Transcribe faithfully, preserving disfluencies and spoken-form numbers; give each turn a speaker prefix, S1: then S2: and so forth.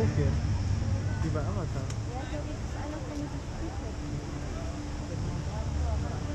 S1: hier. Wie bei Avatar.
S2: Ja, so ist es einer von diesen Stücken.